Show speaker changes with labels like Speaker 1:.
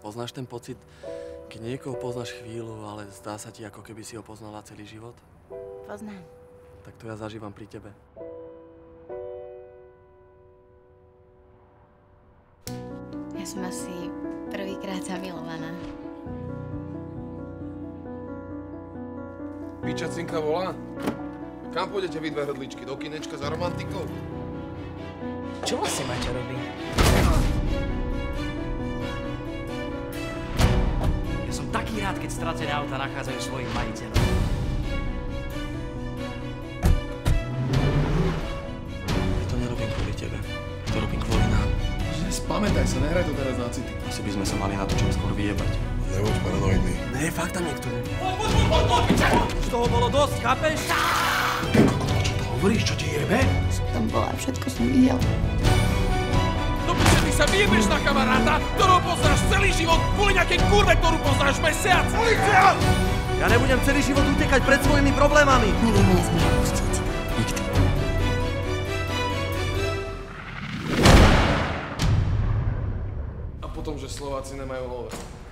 Speaker 1: Poznáš ten pocit, keď niekoho poznáš chvíľu, ale zdá sa ti, ako keby si ho poznala celý život?
Speaker 2: Poznám.
Speaker 1: Tak to ja zažívam pri tebe.
Speaker 2: Ja som asi prvýkrát zamilovaná.
Speaker 3: Pičacinka volá? Kam pôjdete vy dve hrdličky? Do kinečka za romantikou?
Speaker 4: Čo vlastne Maťa robí? Ja som taký rád, keď stratené auta nachádzajú svojich majiteľov.
Speaker 1: Ja to nerobím kvôli tebe. Ja to robím kvôli nám.
Speaker 3: Spamätaj sa, nehraj to teraz na city.
Speaker 1: Asi by sme sa mali na to čím skôr vyjebať.
Speaker 3: Nebuď paranoidný.
Speaker 1: Ne, fakt tam niekto je.
Speaker 4: Už toho bolo dosť, chápeš?
Speaker 3: Čo to hovoríš? Čo ti jebe?
Speaker 2: Som tam bola, všetko som videla.
Speaker 5: No prečo ty sa vyjebeš na kamaráta, ktorého poznáš celý život, kvôli nejakej kurve, ktorú poznáš mesiac? Polícia!
Speaker 4: Ja nebudem celý život utekať pred svojimi problémami.
Speaker 2: Nikdy ma nesmieš pustiť.
Speaker 1: Nikdy.
Speaker 3: A potom, že Slováci nemajú Lóve.